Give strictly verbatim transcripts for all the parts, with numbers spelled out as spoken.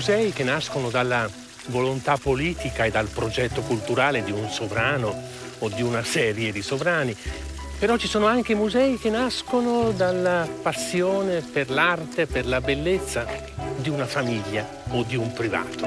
musei che nascono dalla volontà politica e dal progetto culturale di un sovrano o di una serie di sovrani. Però ci sono anche musei che nascono dalla passione per l'arte, per la bellezza di una famiglia o di un privato.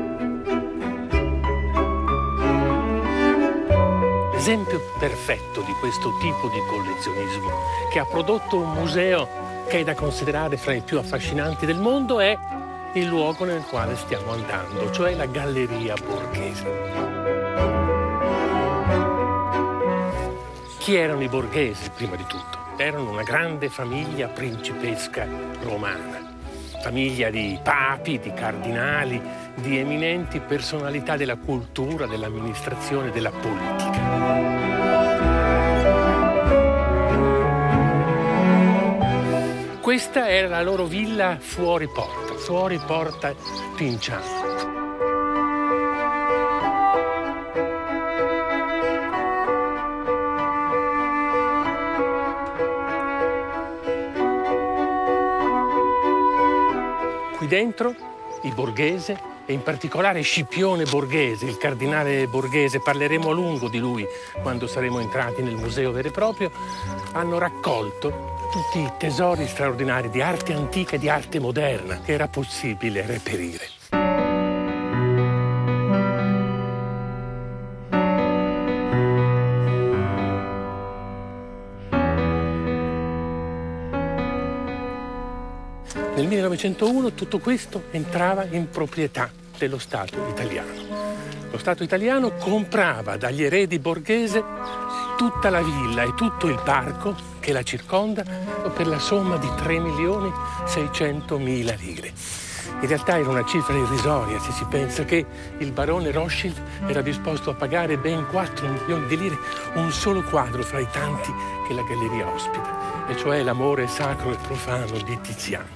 L'esempio perfetto di questo tipo di collezionismo, che ha prodotto un museo che è da considerare fra i più affascinanti del mondo, è il luogo nel quale stiamo andando, cioè la Galleria Borghese. Chi erano i Borghesi, prima di tutto? Erano una grande famiglia principesca romana, famiglia di papi, di cardinali, di eminenti personalità della cultura, dell'amministrazione, della politica. Questa era la loro villa fuori porta, fuori porta Pinciano. Qui dentro i Borghese, e in particolare Scipione Borghese, il cardinale Borghese, parleremo a lungo di lui quando saremo entrati nel museo vero e proprio, hanno raccolto tutti i tesori straordinari di arte antica e di arte moderna che era possibile reperire. Nel millenovecentouno tutto questo entrava in proprietà dello Stato italiano. Lo Stato italiano comprava dagli eredi Borghese tutta la villa e tutto il parco che la circonda per la somma di tre milioni seicentomila lire. In realtà era una cifra irrisoria se si pensa che il barone Rothschild era disposto a pagare ben quattro milioni di lire un solo quadro fra i tanti che la galleria ospita, e cioè l'amore sacro e profano di Tiziano.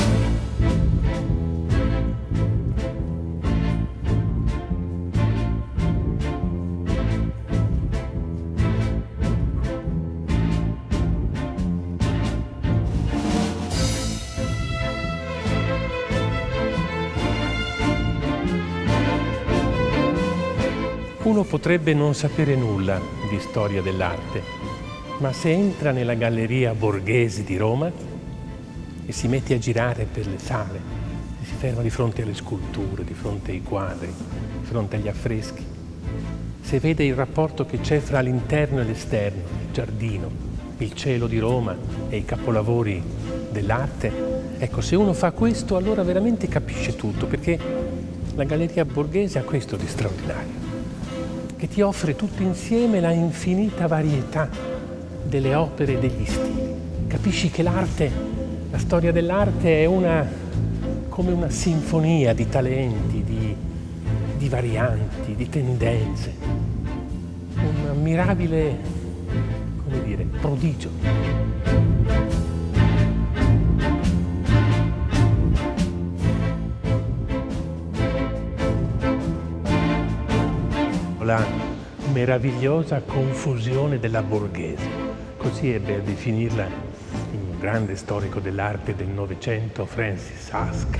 Uno potrebbe non sapere nulla di storia dell'arte, ma se entra nella Galleria Borghese di Roma e si mette a girare per le sale, e si ferma di fronte alle sculture, di fronte ai quadri, di fronte agli affreschi, se vede il rapporto che c'è fra l'interno e l'esterno, il giardino, il cielo di Roma e i capolavori dell'arte, ecco, se uno fa questo allora veramente capisce tutto, perché la Galleria Borghese ha questo di straordinario, che ti offre tutto insieme la infinita varietà delle opere e degli stili. Capisci che l'arte, la storia dell'arte è una, come una sinfonia di talenti, di, di varianti, di tendenze. Un ammirabile, come dire, prodigio. La meravigliosa confusione della Borghese, così ebbe a definirla il grande storico dell'arte del Novecento Francis Ask.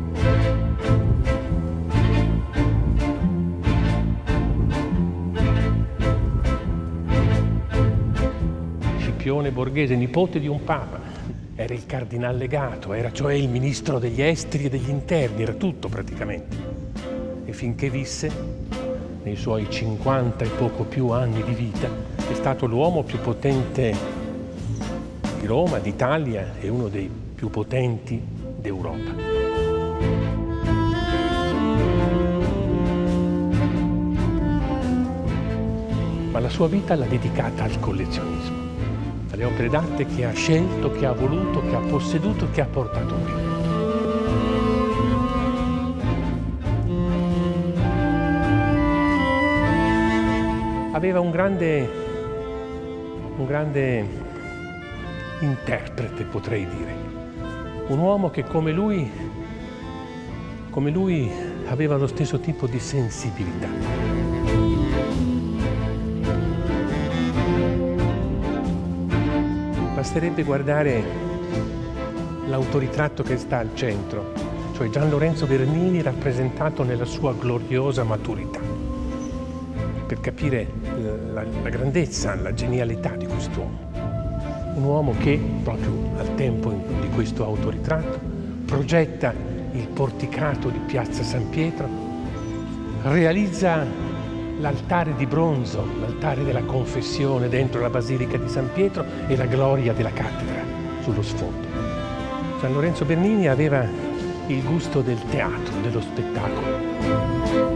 Scipione Borghese, nipote di un papa, era il cardinal legato, era cioè il ministro degli esteri e degli interni, era tutto praticamente. E finché visse, nei suoi cinquanta e poco più anni di vita, è stato l'uomo più potente di Roma, d'Italia e uno dei più potenti d'Europa. Ma la sua vita l'ha dedicata al collezionismo, alle opere d'arte che ha scelto, che ha voluto, che ha posseduto, che ha portato qui. Aveva un grande, un grande interprete, potrei dire. Un uomo che come lui, come lui aveva lo stesso tipo di sensibilità. Basterebbe guardare l'autoritratto che sta al centro, cioè Gian Lorenzo Bernini rappresentato nella sua gloriosa maturità, per capire la, la grandezza, la genialità di quest'uomo. Un uomo che, proprio al tempo di questo autoritratto, progetta il porticato di Piazza San Pietro, realizza l'altare di bronzo, l'altare della confessione dentro la Basilica di San Pietro e la gloria della cattedra sullo sfondo. Gian Lorenzo Bernini aveva il gusto del teatro, dello spettacolo.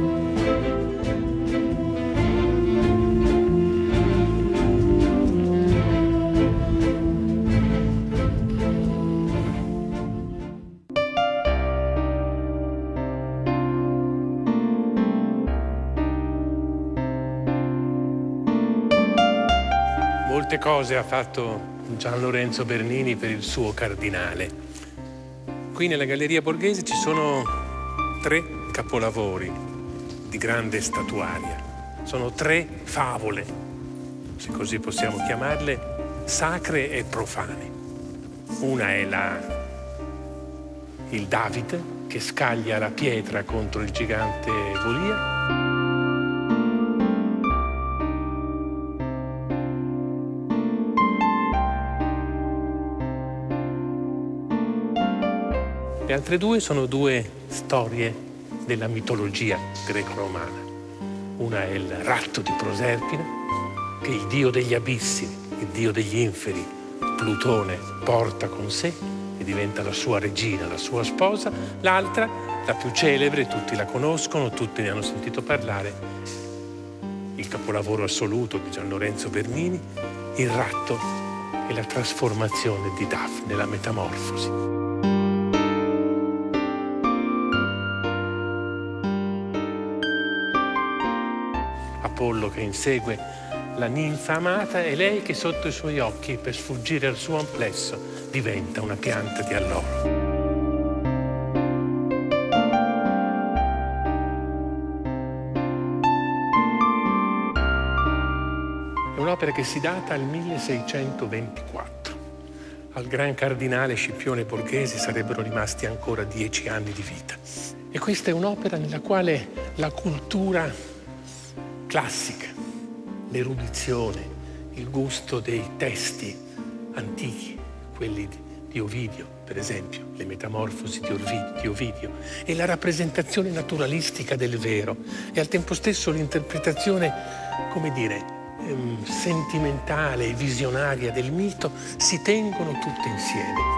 Molte cose ha fatto Gian Lorenzo Bernini per il suo cardinale. Qui nella Galleria Borghese ci sono tre capolavori di grande statuaria. Sono tre favole, se così possiamo chiamarle, sacre e profane. Una è la, il Davide che scaglia la pietra contro il gigante Golia. Le altre due sono due storie della mitologia greco-romana. Una è il ratto di Proserpine, che il dio degli abissi, il dio degli inferi, Plutone, porta con sé e diventa la sua regina, la sua sposa. L'altra, la più celebre, tutti la conoscono, tutti ne hanno sentito parlare, il capolavoro assoluto di Gian Lorenzo Bernini, il ratto e la trasformazione di Dafne, la metamorfosi. Apollo che insegue la ninfa amata e lei che sotto i suoi occhi, per sfuggire al suo amplesso, diventa una pianta di alloro. È un'opera che si data al milleseicentoventiquattro. Al gran cardinale Scipione Borghese sarebbero rimasti ancora dieci anni di vita. E questa è un'opera nella quale la cultura classica, l'erudizione, il gusto dei testi antichi, quelli di Ovidio, per esempio, le Metamorfosi di Ovidio, e la rappresentazione naturalistica del vero, e al tempo stesso l'interpretazione, come dire, ehm, sentimentale e visionaria del mito, si tengono tutte insieme.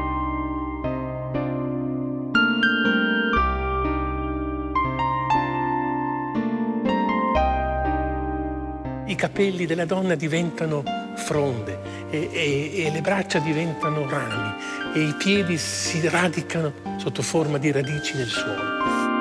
I capelli della donna diventano fronde e, e, e le braccia diventano rami e i piedi si radicano sotto forma di radici nel suolo.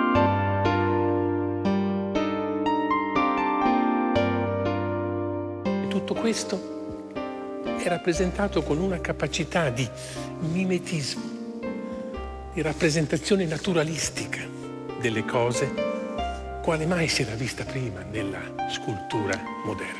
E tutto questo è rappresentato con una capacità di mimetismo, di rappresentazione naturalistica delle cose, quale mai si era vista prima nella scultura moderna.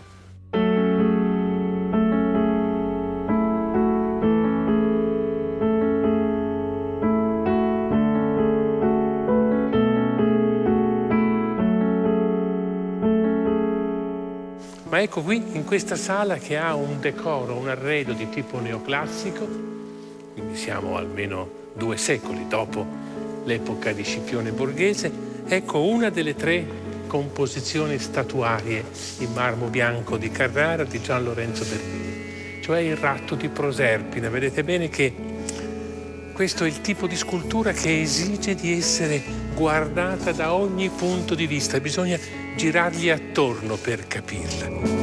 Ma ecco qui, in questa sala che ha un decoro, un arredo di tipo neoclassico, quindi siamo almeno due secoli dopo l'epoca di Scipione Borghese, ecco una delle tre composizioni statuarie in marmo bianco di Carrara di Gian Lorenzo Bernini, cioè il ratto di Proserpine. Vedete bene che questo è il tipo di scultura che esige di essere guardata da ogni punto di vista, bisogna girargli attorno per capirla.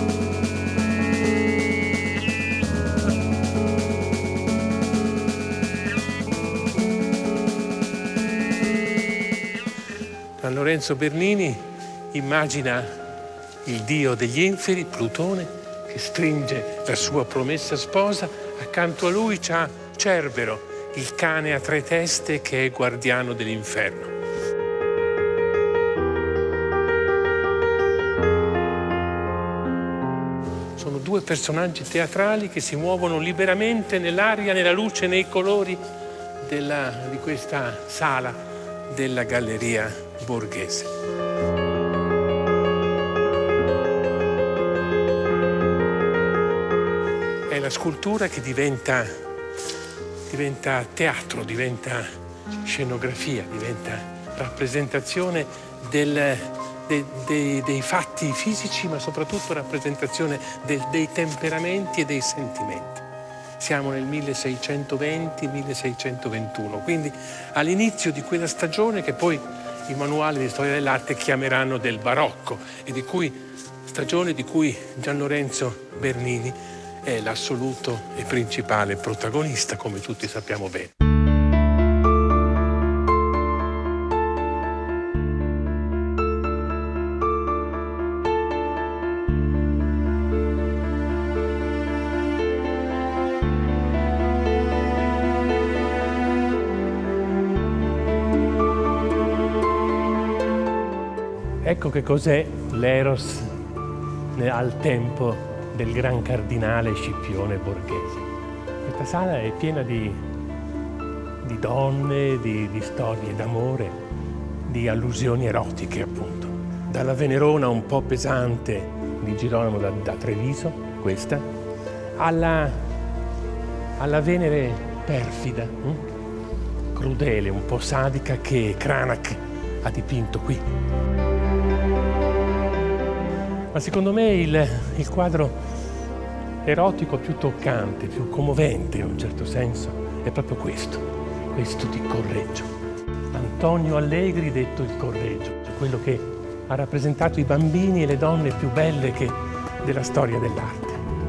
Gian Lorenzo Bernini immagina il dio degli inferi, Plutone, che stringe la sua promessa sposa. Accanto a lui c'ha Cerbero, il cane a tre teste che è guardiano dell'inferno. Sono due personaggi teatrali che si muovono liberamente nell'aria, nella luce, nei colori della, di questa sala della Galleria Borghese. È la scultura che diventa, diventa teatro, diventa scenografia, diventa rappresentazione del, de, de, dei fatti fisici, ma soprattutto rappresentazione de, dei temperamenti e dei sentimenti. Siamo nel milleseicentoventi milleseicentoventuno, quindi all'inizio di quella stagione che poi i manuali di storia dell'arte chiameranno del barocco e di cui, stagione di cui Gian Lorenzo Bernini è l'assoluto e principale protagonista, come tutti sappiamo bene. Ecco che cos'è l'Eros al tempo del gran cardinale Scipione Borghese. Questa sala è piena di, di donne, di, di storie d'amore, di allusioni erotiche appunto. Dalla Venerona un po' pesante di Girolamo da, da Treviso, questa, alla, alla Venere perfida, hm? crudele, un po' sadica che Cranach ha dipinto qui. Ma secondo me il, il quadro erotico più toccante, più commovente in un certo senso, è proprio questo, questo di Correggio. Antonio Allegri, detto il Correggio, cioè quello che ha rappresentato i bambini e le donne più belle che della storia dell'arte.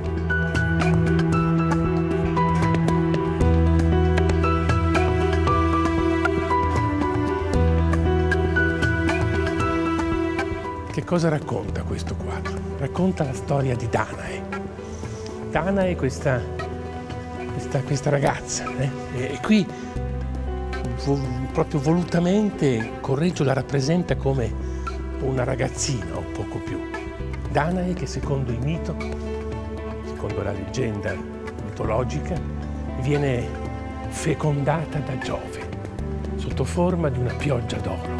Che cosa racconta questo quadro? Racconta la storia di Danae. Danae è questa, questa, questa ragazza, eh? e, e qui vo, proprio volutamente Correggio la rappresenta come una ragazzina o poco più. Danae che secondo il mito, secondo la leggenda mitologica, viene fecondata da Giove sotto forma di una pioggia d'oro.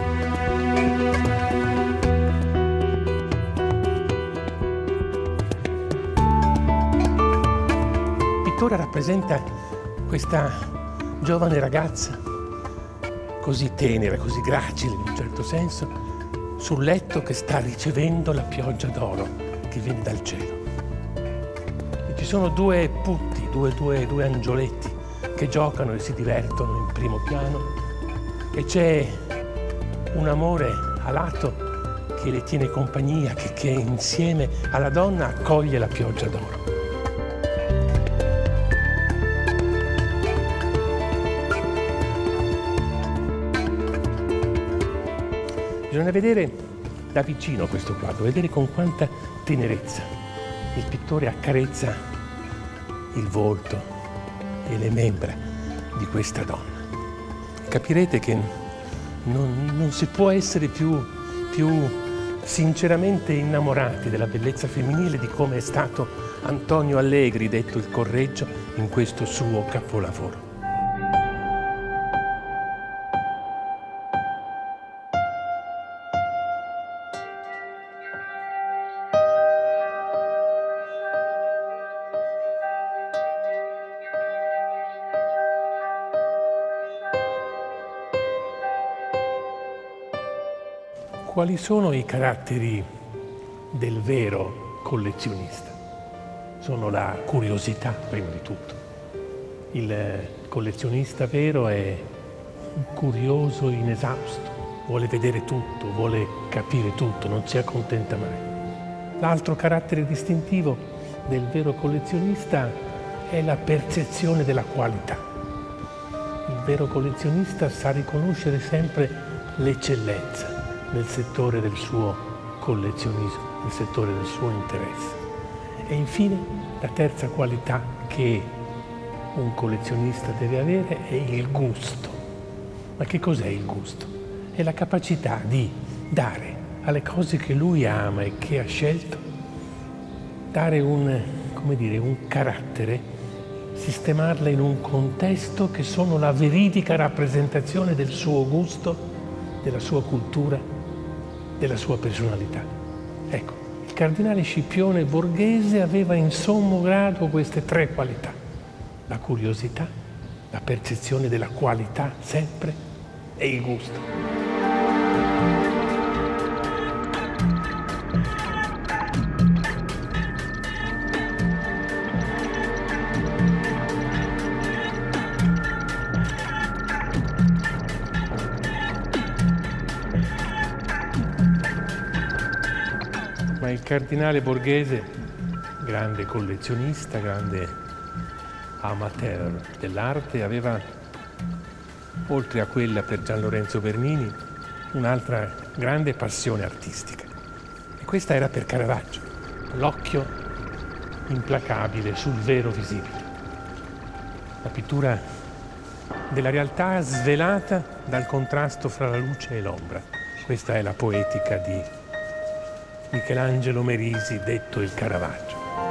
Il pittore rappresenta questa giovane ragazza così tenera, così gracile in un certo senso, sul letto che sta ricevendo la pioggia d'oro che viene dal cielo. E ci sono due putti, due, due, due angioletti che giocano e si divertono in primo piano e c'è un amore alato che le tiene compagnia, che, che insieme alla donna accoglie la pioggia d'oro. Bisogna vedere da vicino questo quadro, vedere con quanta tenerezza il pittore accarezza il volto e le membra di questa donna. Capirete che non, non si può essere più, più sinceramente innamorati della bellezza femminile di come è stato Antonio Allegri, detto il Correggio, in questo suo capolavoro. Quali sono i caratteri del vero collezionista? Sono la curiosità, prima di tutto. Il collezionista vero è un curioso inesausto, vuole vedere tutto, vuole capire tutto, non si accontenta mai. L'altro carattere distintivo del vero collezionista è la percezione della qualità. Il vero collezionista sa riconoscere sempre l'eccellenza nel settore del suo collezionismo, nel settore del suo interesse. E infine la terza qualità che un collezionista deve avere è il gusto. Ma che cos'è il gusto? È la capacità di dare alle cose che lui ama e che ha scelto, dare un, come dire, un carattere sistemarle in un contesto che sono la veridica rappresentazione del suo gusto, della sua cultura, della sua personalità. Ecco, il cardinale Scipione Borghese aveva in sommo grado queste tre qualità: la curiosità, la percezione della qualità sempre e il gusto. Ma il cardinale Borghese, grande collezionista, grande amateur dell'arte, aveva, oltre a quella per Gian Lorenzo Bernini, un'altra grande passione artistica. E questa era per Caravaggio, l'occhio implacabile sul vero visibile. La pittura della realtà svelata dal contrasto fra la luce e l'ombra. Questa è la poetica di Michelangelo Merisi, detto il Caravaggio.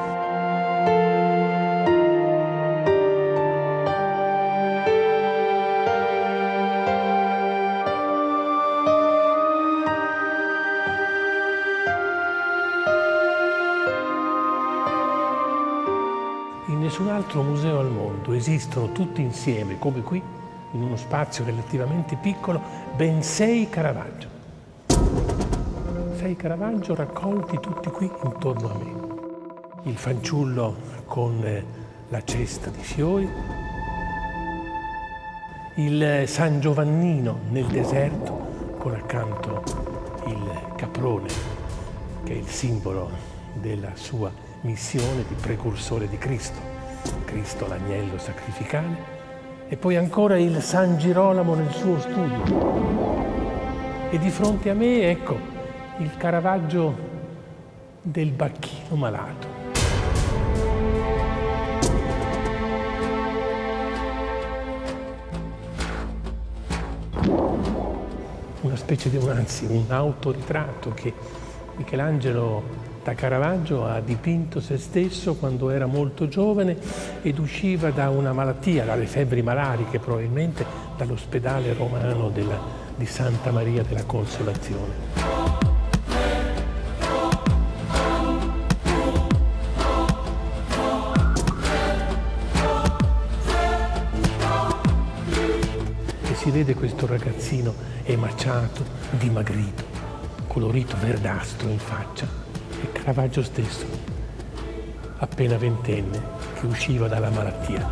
In nessun altro museo al mondo esistono tutti insieme, come qui, in uno spazio relativamente piccolo, ben sei Caravaggio. Sei Caravaggio raccolti tutti qui intorno a me. Il fanciullo con la cesta di fiori, il San Giovannino nel deserto con accanto il caprone, che è il simbolo della sua missione di precursore di Cristo, Cristo l'agnello sacrificale, e poi ancora il San Girolamo nel suo studio. E di fronte a me, ecco, il Caravaggio del bacchino malato. Una specie di un, anzi, un autoritratto che Michelangelo da Caravaggio ha dipinto se stesso quando era molto giovane ed usciva da una malattia, dalle febbri malariche probabilmente, dall'ospedale romano della, di Santa Maria della Consolazione. Si vede questo ragazzino emaciato, dimagrito, colorito verdastro in faccia, e Caravaggio stesso, appena ventenne, che usciva dalla malattia.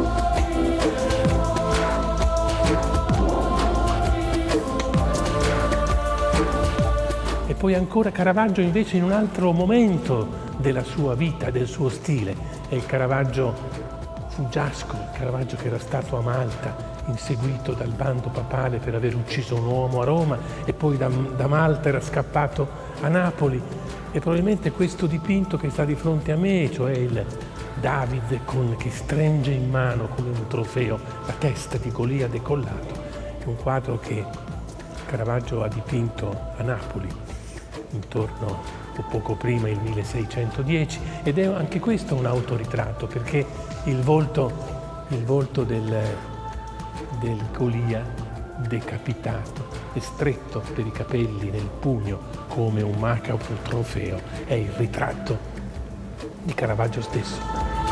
E poi ancora Caravaggio invece in un altro momento della sua vita, del suo stile, è il Caravaggio fuggiasco, il Caravaggio che era stato a Malta, inseguito dal bando papale per aver ucciso un uomo a Roma, e poi da, da Malta era scappato a Napoli, e probabilmente questo dipinto che sta di fronte a me, cioè il David con, che stringe in mano come un trofeo la testa di Golia decollato, è un quadro che Caravaggio ha dipinto a Napoli intorno o poco prima, il milleseicentodieci, ed è anche questo un autoritratto, perché il volto, il volto del del Golia decapitato e stretto per i capelli nel pugno come un macabro trofeo è il ritratto di Caravaggio stesso.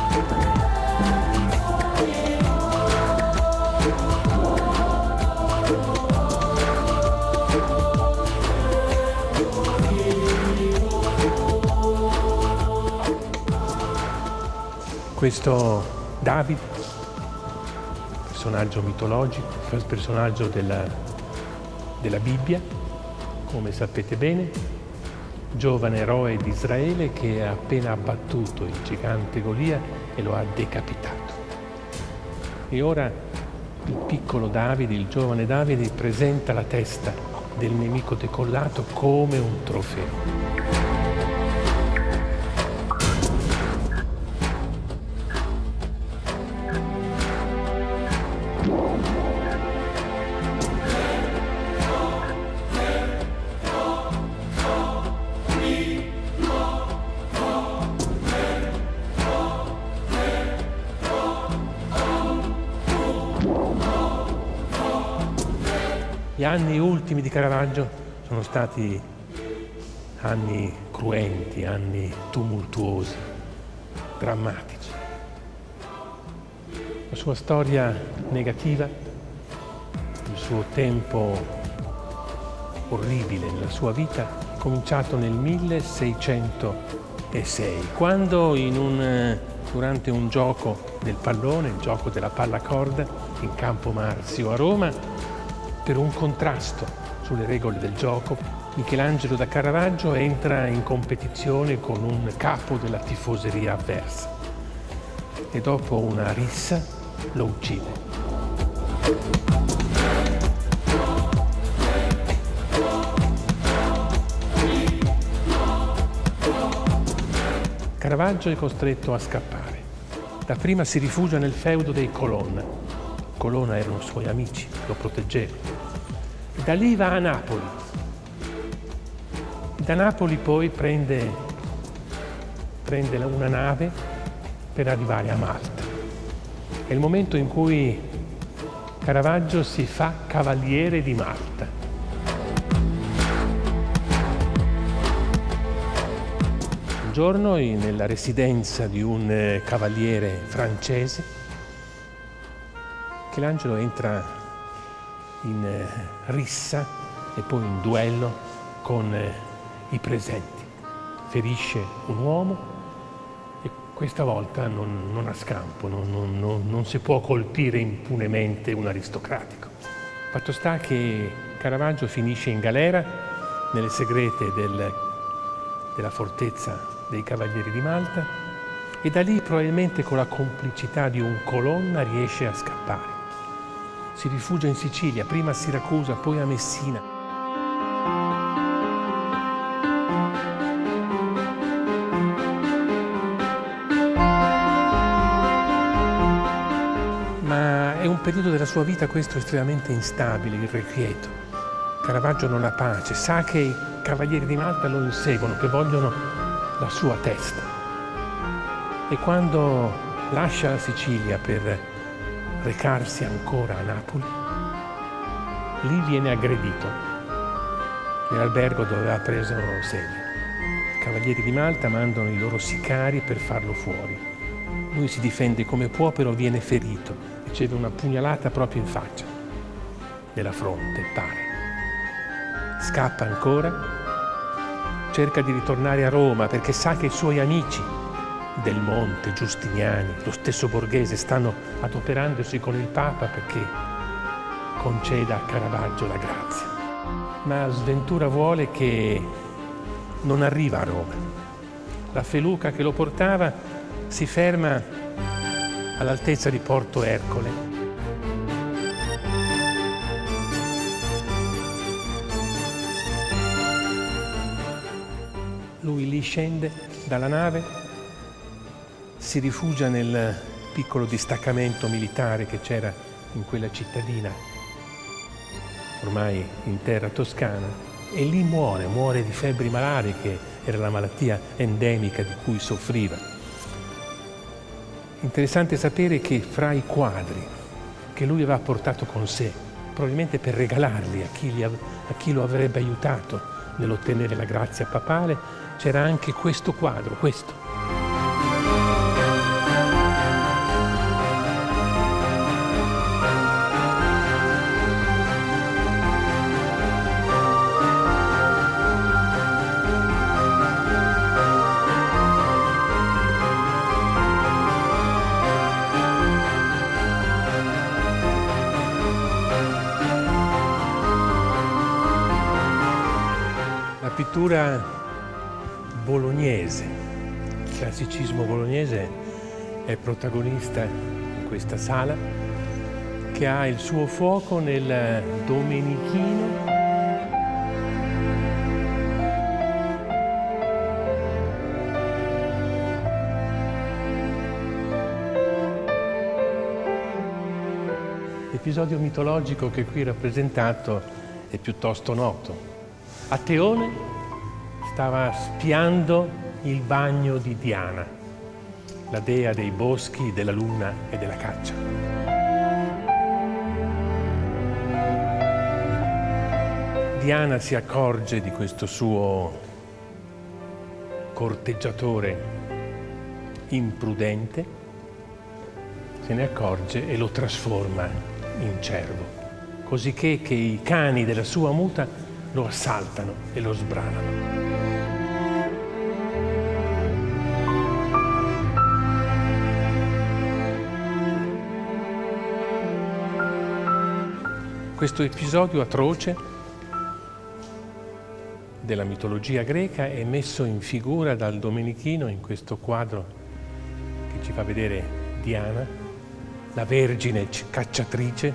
Questo David, personaggio mitologico, personaggio della, della Bibbia, come sapete bene, giovane eroe di Israele che ha appena abbattuto il gigante Golia e lo ha decapitato. E ora il piccolo Davide, il giovane Davide, presenta la testa del nemico decollato come un trofeo. Gli anni ultimi di Caravaggio sono stati anni cruenti, anni tumultuosi, drammatici. La sua storia negativa, il suo tempo orribile nella sua vita è cominciato nel milleseicentosei, quando in un, durante un gioco del pallone, il gioco della palla a corda in Campo Marzio a Roma, per un contrasto sulle regole del gioco, Michelangelo da Caravaggio entra in competizione con un capo della tifoseria avversa e dopo una rissa lo uccide. Caravaggio è costretto a scappare. Dapprima si rifugia nel feudo dei Colonna. Colonna erano suoi amici, lo proteggevano. Da lì va a Napoli. Da Napoli poi prende, prende una nave per arrivare a Malta. È il momento in cui Caravaggio si fa cavaliere di Malta. Un giorno, nella residenza di un cavaliere francese, Michelangelo entra in rissa e poi in duello con i presenti. Ferisce un uomo e questa volta non, non ha scampo, non, non, non, non si può colpire impunemente un aristocratico. Fatto sta che Caravaggio finisce in galera nelle segrete del, della fortezza dei Cavalieri di Malta e da lì, probabilmente con la complicità di un Colonna, riesce a scappare. Si rifugia in Sicilia, prima a Siracusa, poi a Messina. Ma è un periodo della sua vita questo estremamente instabile, irrequieto. Caravaggio non ha pace, sa che i Cavalieri di Malta lo inseguono, che vogliono la sua testa. E quando lascia la Sicilia per recarsi ancora a Napoli, lì viene aggredito nell'albergo dove aveva preso sede. I Cavalieri di Malta mandano i loro sicari per farlo fuori. Lui si difende come può, però viene ferito, riceve una pugnalata proprio in faccia, nella fronte, pare. Scappa ancora, cerca di ritornare a Roma perché sa che i suoi amici Del Monte, Giustiniani, lo stesso Borghese stanno adoperandosi con il Papa perché conceda a Caravaggio la grazia. Ma sventura vuole che non arriva a Roma. La feluca che lo portava si ferma all'altezza di Porto Ercole. Lui lì scende dalla nave, si rifugia nel piccolo distaccamento militare che c'era in quella cittadina, ormai in terra toscana, e lì muore, muore di febbri malarie, che era la malattia endemica di cui soffriva. Interessante sapere che fra i quadri che lui aveva portato con sé, probabilmente per regalarli a chi, li a chi lo avrebbe aiutato nell'ottenere la grazia papale, c'era anche questo quadro, questo. La pittura bolognese, il classicismo bolognese è protagonista in questa sala che ha il suo fuoco nel Domenichino. L'episodio mitologico che qui è rappresentato è piuttosto noto. Ateone stava spiando il bagno di Diana, la dea dei boschi, della luna e della caccia. Diana si accorge di questo suo corteggiatore imprudente, se ne accorge e lo trasforma in cervo, cosicché che i cani della sua muta lo assaltano e lo sbranano. Questo episodio atroce della mitologia greca è messo in figura dal Domenichino in questo quadro che ci fa vedere Diana, la vergine cacciatrice,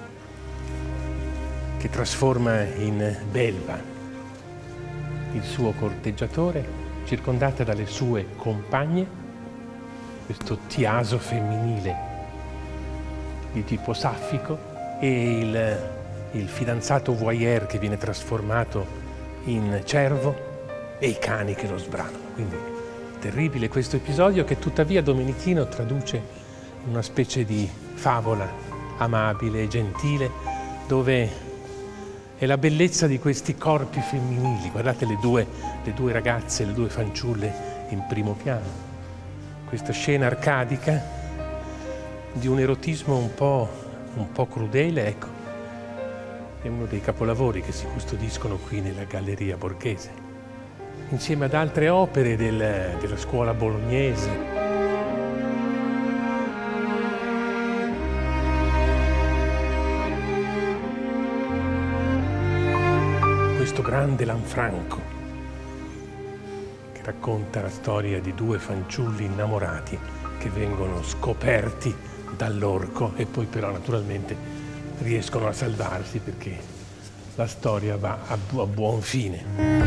che trasforma in belva il suo corteggiatore, circondata dalle sue compagne, questo tiaso femminile di tipo saffico, e il, il fidanzato voyeur che viene trasformato in cervo e i cani che lo sbranano. Quindi terribile questo episodio, che tuttavia Domenichino traduce in una specie di favola amabile e gentile, dove è la bellezza di questi corpi femminili. Guardate le due, le due ragazze, le due fanciulle in primo piano. Questa scena arcadica di un erotismo un po', un po' crudele, ecco, è uno dei capolavori che si custodiscono qui nella Galleria Borghese, insieme ad altre opere del, della scuola bolognese. Questo grande Lanfranco, che racconta la storia di due fanciulli innamorati che vengono scoperti dall'orco e poi però naturalmente riescono a salvarsi perché la storia va a, bu- a buon fine.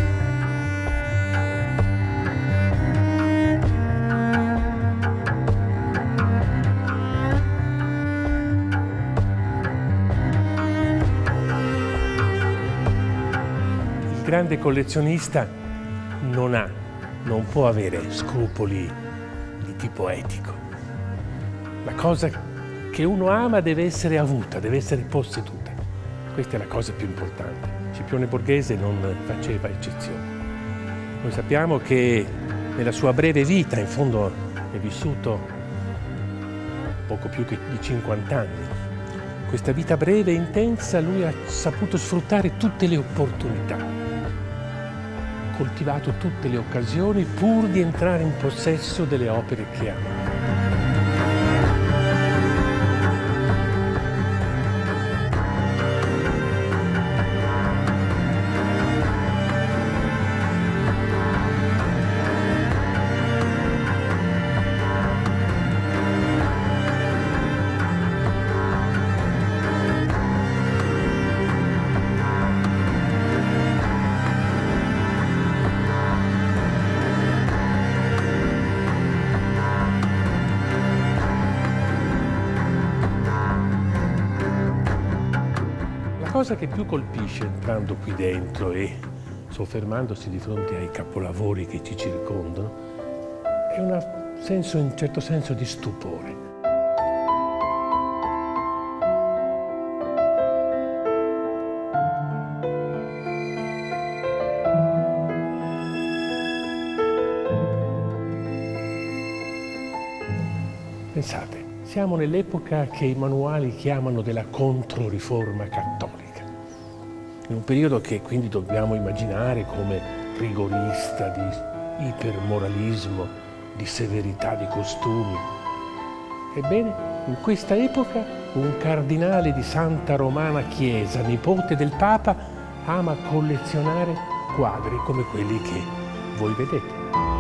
Il grande collezionista non ha, non può avere scrupoli di tipo etico. La cosa che uno ama deve essere avuta, deve essere posseduta. Questa è la cosa più importante. Scipione Borghese non faceva eccezione. Noi sappiamo che nella sua breve vita, in fondo è vissuto poco più che di cinquanta anni, questa vita breve e intensa lui ha saputo sfruttare tutte le opportunità, coltivato tutte le occasioni pur di entrare in possesso delle opere che ama. La cosa che più colpisce entrando qui dentro e soffermandosi di fronte ai capolavori che ci circondano è un senso, in certo senso, di stupore. Pensate, siamo nell'epoca che i manuali chiamano della Controriforma cattolica, in un periodo che quindi dobbiamo immaginare come rigorista, di ipermoralismo, di severità di costumi. Ebbene, in questa epoca un cardinale di Santa Romana Chiesa, nipote del Papa, ama collezionare quadri come quelli che voi vedete.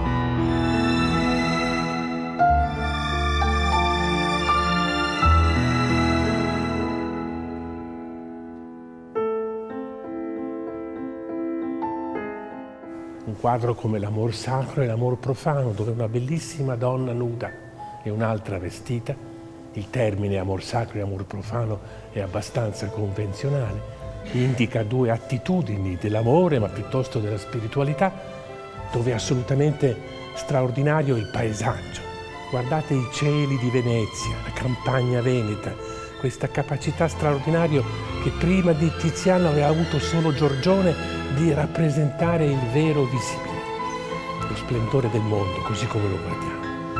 Un quadro come l'Amor Sacro e l'Amor Profano, dove una bellissima donna nuda e un'altra vestita, il termine Amor Sacro e Amor Profano è abbastanza convenzionale, indica due attitudini dell'amore, ma piuttosto della spiritualità, dove è assolutamente straordinario il paesaggio. Guardate i cieli di Venezia, la campagna veneta, questa capacità straordinaria che prima di Tiziano aveva avuto solo Giorgione di rappresentare il vero visibile, lo splendore del mondo così come lo guardiamo.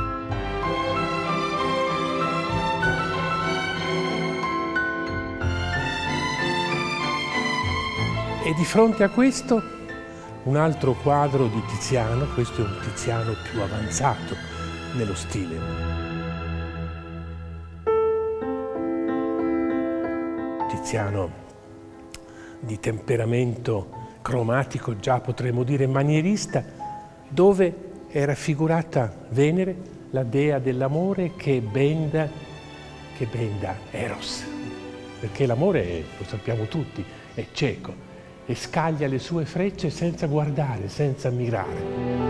E di fronte a questo un altro quadro di Tiziano, questo è un Tiziano più avanzato nello stile. Tiziano di temperamento cromatico, già potremmo dire manierista, dove è raffigurata Venere, la dea dell'amore che benda, che benda Eros. Perché l'amore, lo sappiamo tutti, è cieco e scaglia le sue frecce senza guardare, senza mirare.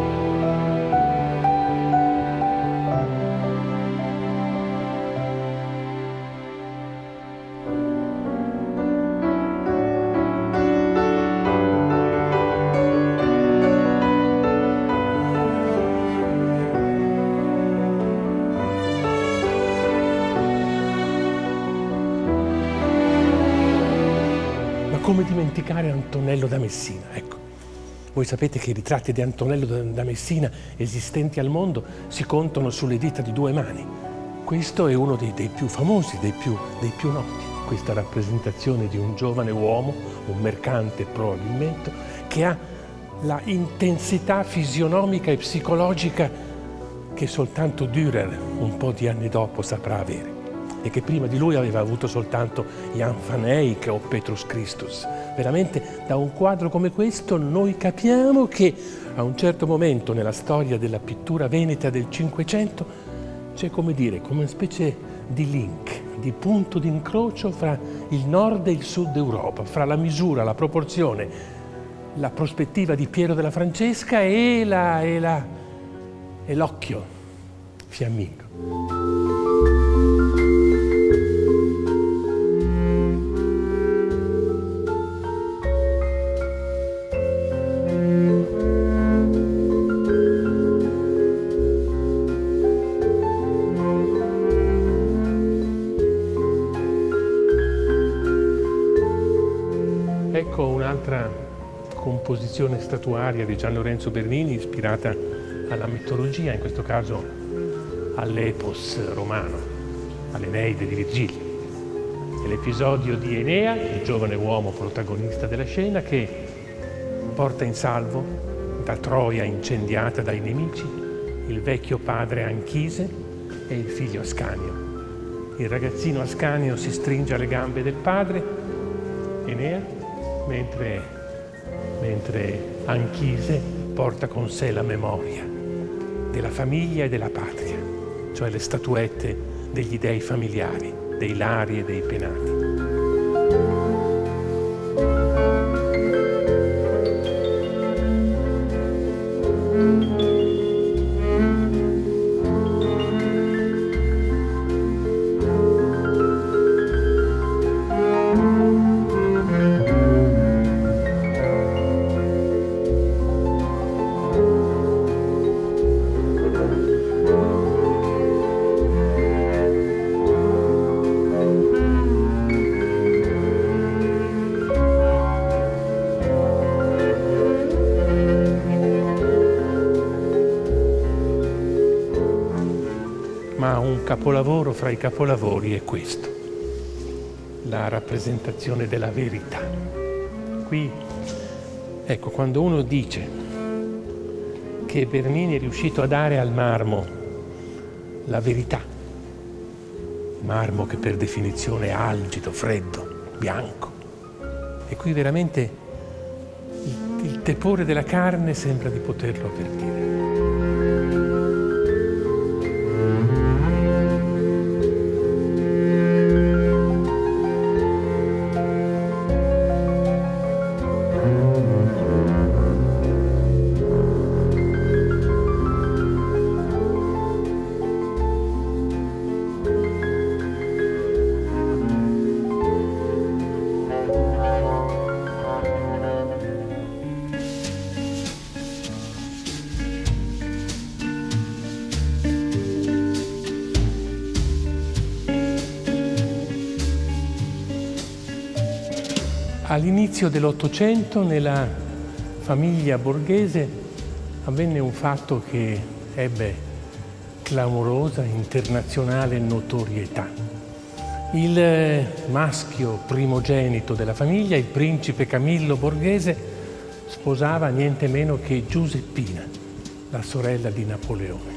Come dimenticare Antonello da Messina? Ecco, voi sapete che i ritratti di Antonello da Messina esistenti al mondo si contano sulle dita di due mani. Questo è uno dei, dei più famosi, dei più, dei più noti. Questa rappresentazione di un giovane uomo, un mercante probabilmente, che ha la intensità fisionomica e psicologica che soltanto Dürer, un po' di anni dopo, saprà avere. E che prima di lui aveva avuto soltanto Jan van Eyck o Petrus Christus. Veramente da un quadro come questo noi capiamo che a un certo momento nella storia della pittura veneta del Cinquecento c'è, come dire, come una specie di link, di punto d'incrocio fra il nord e il sud Europa, fra la misura, la proporzione, la prospettiva di Piero della Francesca e la, e la, e l'occhio fiammingo. Ecco un'altra composizione statuaria di Gian Lorenzo Bernini ispirata alla mitologia, in questo caso all'epos romano, all'Eneide di Virgilio. È l'episodio di Enea, il giovane uomo protagonista della scena, che porta in salvo da Troia incendiata dai nemici il vecchio padre Anchise e il figlio Ascanio. Il ragazzino Ascanio si stringe alle gambe del padre, Enea, Mentre, mentre Anchise porta con sé la memoria della famiglia e della patria, cioè le statuette degli dei familiari, dei lari e dei penati. Ma un capolavoro fra i capolavori è questo, la rappresentazione della verità. Qui, ecco, quando uno dice che Bernini è riuscito a dare al marmo la verità, marmo che per definizione è algido, freddo, bianco, e qui veramente il, il tepore della carne sembra di poterlo avvertire. All'inizio dell'Ottocento nella famiglia Borghese avvenne un fatto che ebbe clamorosa internazionale notorietà. Il maschio primogenito della famiglia, il principe Camillo Borghese, sposava niente meno che Giuseppina, la sorella di Napoleone.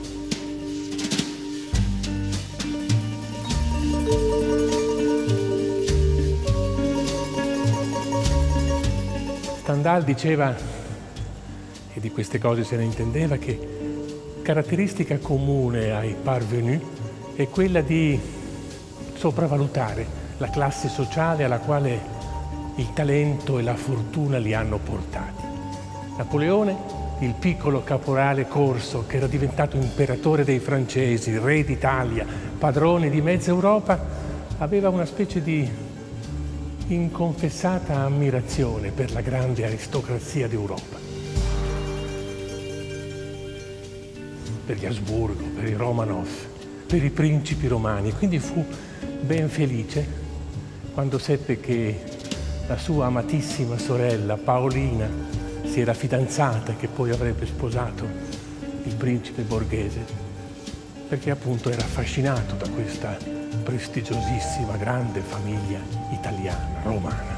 Stendhal diceva, e di queste cose se ne intendeva, che caratteristica comune ai parvenus è quella di sopravvalutare la classe sociale alla quale il talento e la fortuna li hanno portati. Napoleone, il piccolo caporale corso che era diventato imperatore dei francesi, re d'Italia, padrone di mezza Europa, aveva una specie di inconfessata ammirazione per la grande aristocrazia d'Europa. Per gli Asburgo, per i Romanov, per i principi romani. Quindi fu ben felice quando seppe che la sua amatissima sorella Paolina si era fidanzata e che poi avrebbe sposato il principe Borghese, perché appunto era affascinato da questa prestigiosissima grande famiglia italiana, romana.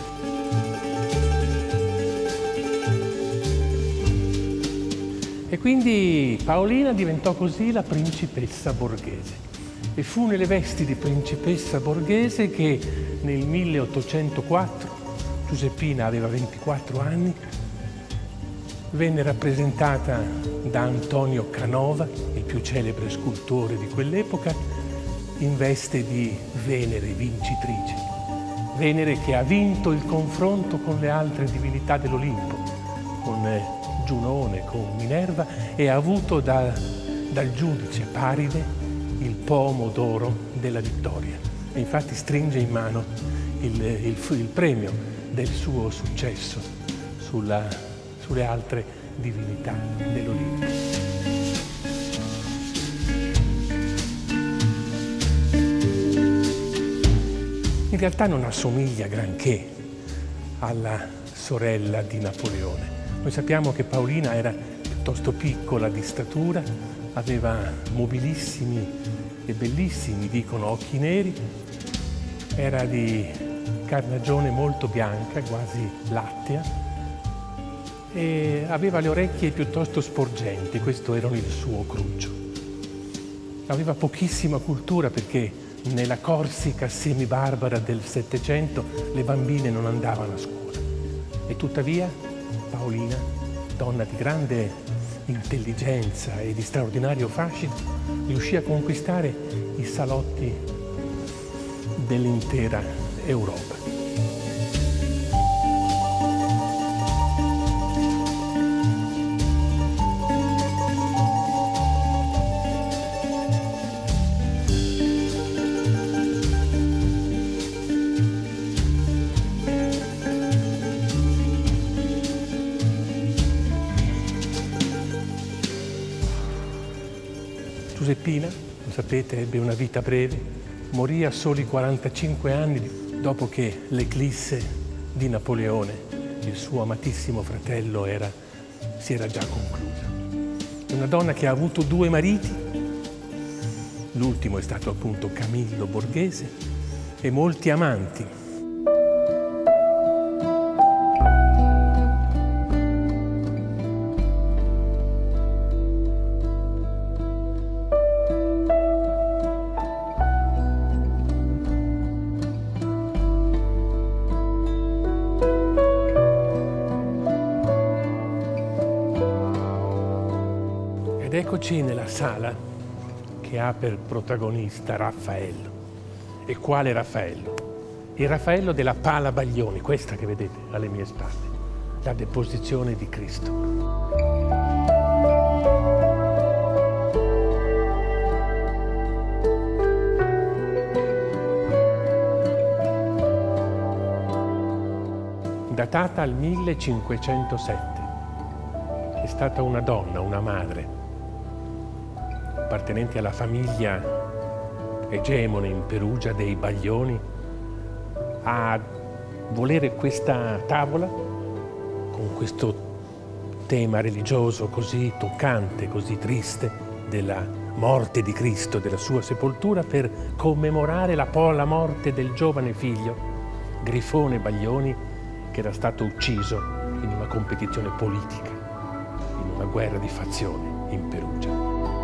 E quindi Paolina diventò così la principessa borghese. E fu nelle vesti di principessa borghese che nel milleottocentoquattro, Giuseppina aveva ventiquattro anni, venne rappresentata da Antonio Canova, il più celebre scultore di quell'epoca, in veste di Venere vincitrice. Venere che ha vinto il confronto con le altre divinità dell'Olimpo, con Giunone, con Minerva, e ha avuto da, dal giudice Paride il pomo d'oro della vittoria. E infatti stringe in mano il, il, il premio del suo successo sulla, sulle altre divinità dell'Olimpo. In realtà non assomiglia granché alla sorella di Napoleone. Noi sappiamo che Paolina era piuttosto piccola di statura, aveva mobilissimi e bellissimi, dicono, occhi neri, era di carnagione molto bianca, quasi lattea, e aveva le orecchie piuttosto sporgenti, questo era il suo cruccio. Aveva pochissima cultura perché nella Corsica semibarbara del Settecento le bambine non andavano a scuola. E tuttavia Paolina, donna di grande intelligenza e di straordinario fascino, riuscì a conquistare i salotti dell'intera Europa. Giuseppina, lo sapete, ebbe una vita breve, morì a soli quarantacinque anni dopo che l'eclisse di Napoleone, il suo amatissimo fratello, era, si era già conclusa. È una donna che ha avuto due mariti, l'ultimo è stato appunto Camillo Borghese, e molti amanti. Ed eccoci nella sala che ha per protagonista Raffaello. E quale Raffaello? Il Raffaello della Pala Baglioni, questa che vedete alle mie spalle, la deposizione di Cristo. Datata al millecinquecentosette. È stata una donna, una madre, appartenente alla famiglia egemone in Perugia dei Baglioni, a volere questa tavola con questo tema religioso così toccante, così triste, della morte di Cristo, della sua sepoltura, per commemorare la, la morte del giovane figlio, Grifone Baglioni, che era stato ucciso in una competizione politica, in una guerra di fazione in Perugia.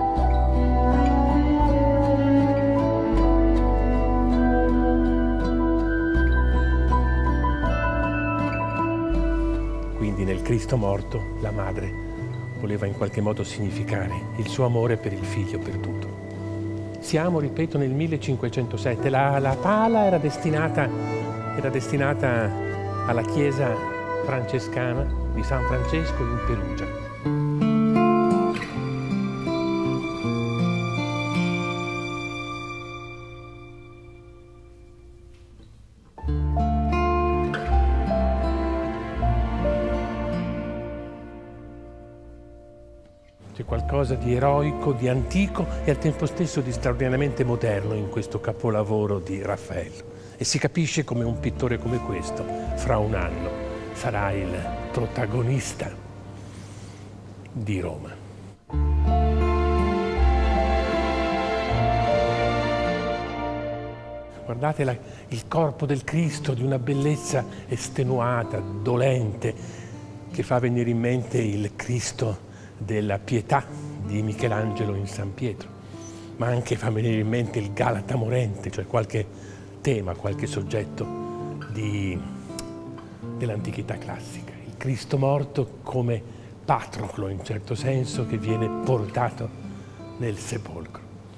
Quindi nel Cristo morto la madre voleva in qualche modo significare il suo amore per il figlio perduto. Siamo, ripeto, nel millecinquecentosette. La, la pala era destinata, era destinata alla chiesa francescana di San Francesco in Perugia. C'è qualcosa di eroico, di antico e al tempo stesso di straordinariamente moderno in questo capolavoro di Raffaello. E si capisce come un pittore come questo, fra un anno, sarà il protagonista di Roma. Guardate la, il corpo del Cristo di una bellezza estenuata, dolente, che fa venire in mente il Cristo della Pietà di Michelangelo in San Pietro, ma anche fa venire in mente il Galata morente, cioè qualche tema, qualche soggetto dell'antichità classica. Il Cristo morto come Patroclo, in certo senso, che viene portato nel sepolcro.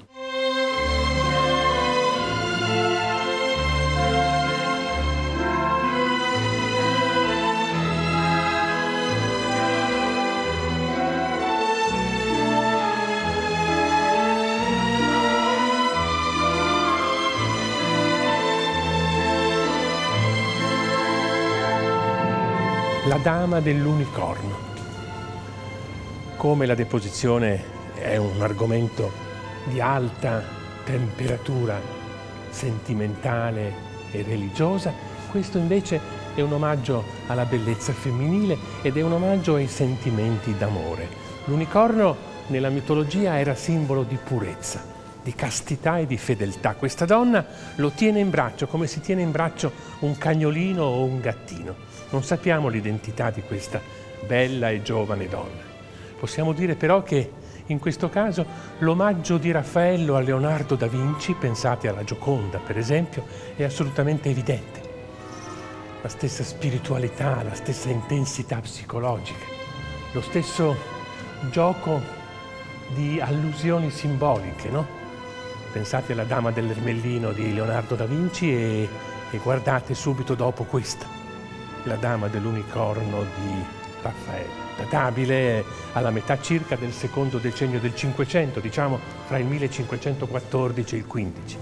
La Dama dell'Unicorno. Come la deposizione è un argomento di alta temperatura sentimentale e religiosa, questo invece è un omaggio alla bellezza femminile ed è un omaggio ai sentimenti d'amore. L'unicorno nella mitologia era simbolo di purezza, di castità e di fedeltà. Questa donna lo tiene in braccio come si tiene in braccio un cagnolino o un gattino. Non sappiamo l'identità di questa bella e giovane donna. Possiamo dire però che in questo caso l'omaggio di Raffaello a Leonardo da Vinci, pensate alla Gioconda per esempio, è assolutamente evidente. La stessa spiritualità, la stessa intensità psicologica, lo stesso gioco di allusioni simboliche, no? Pensate alla Dama dell'Ermellino di Leonardo da Vinci e, e guardate subito dopo questa, la Dama dell'Unicorno di Raffaello, databile alla metà circa del secondo decennio del Cinquecento, diciamo fra il millecinquecentoquattordici e il quindici.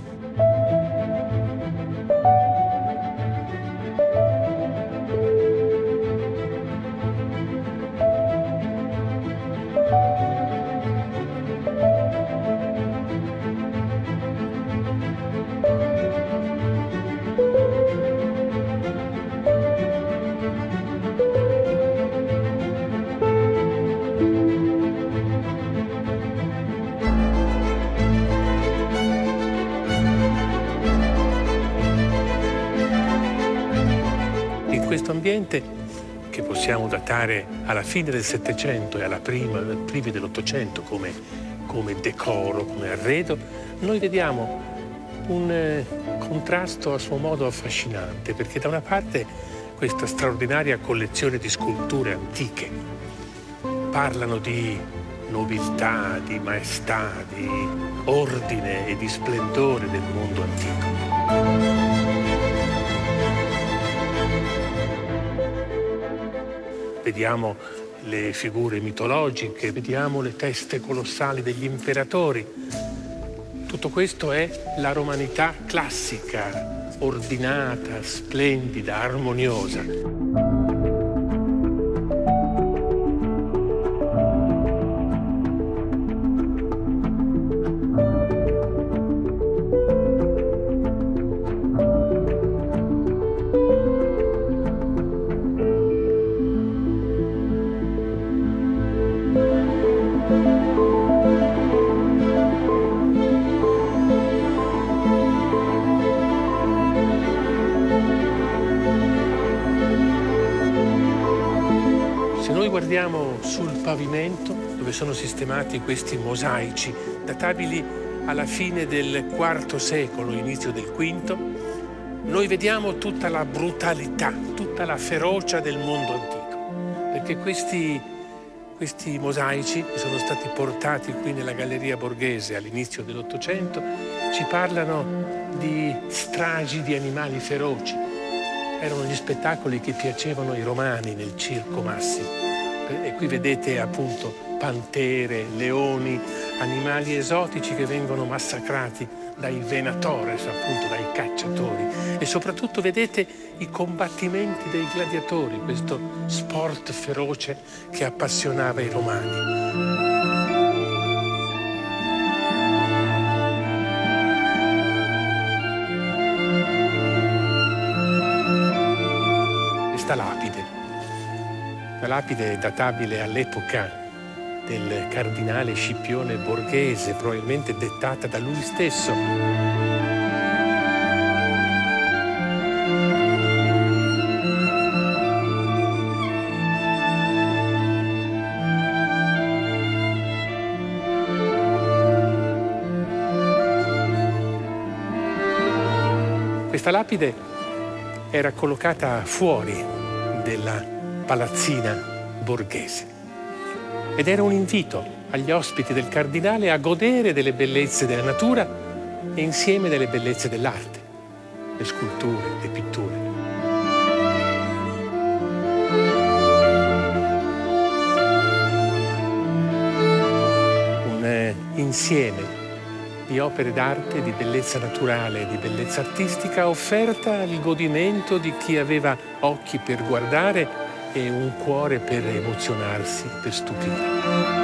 Questo ambiente, che possiamo datare alla fine del Settecento e alla prima, primi dell'Ottocento come, come decoro, come arredo, noi vediamo un eh, contrasto a suo modo affascinante, perché da una parte questa straordinaria collezione di sculture antiche parlano di nobiltà, di maestà, di ordine e di splendore del mondo antico. Vediamo le figure mitologiche, vediamo le teste colossali degli imperatori. Tutto questo è la romanità classica, ordinata, splendida, armoniosa. sul pavimento, dove sono sistemati questi mosaici, databili alla fine del quarto secolo, inizio del quinto, noi vediamo tutta la brutalità, tutta la ferocia del mondo antico. Perché questi, questi mosaici, che sono stati portati qui nella Galleria Borghese all'inizio dell'Ottocento, ci parlano di stragi di animali feroci. Erano gli spettacoli che piacevano ai romani nel Circo Massimo. E qui vedete appunto pantere, leoni, animali esotici che vengono massacrati dai venatores, appunto dai cacciatori. E soprattutto vedete i combattimenti dei gladiatori, questo sport feroce che appassionava i romani. Questa lapide, la lapide è databile all'epoca del cardinale Scipione Borghese, probabilmente dettata da lui stesso. Questa lapide era collocata fuori della palazzina borghese ed era un invito agli ospiti del cardinale a godere delle bellezze della natura e insieme delle bellezze dell'arte, le sculture, le pitture. Un eh, insieme di opere d'arte, di bellezza naturale e di bellezza artistica offerta al godimento di chi aveva occhi per guardare e un cuore per emozionarsi, per stupire.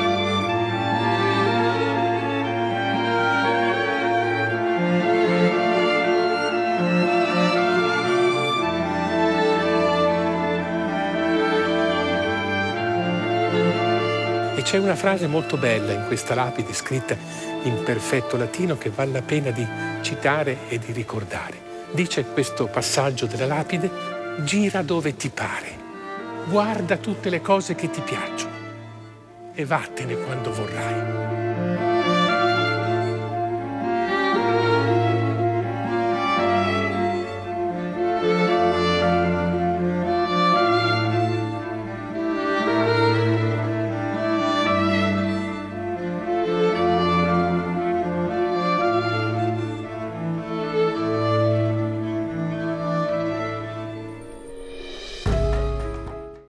E c'è una frase molto bella in questa lapide scritta in perfetto latino che vale la pena di citare e di ricordare. Dice questo passaggio della lapide: gira dove ti pare, guarda tutte le cose che ti piacciono e vattene quando vorrai.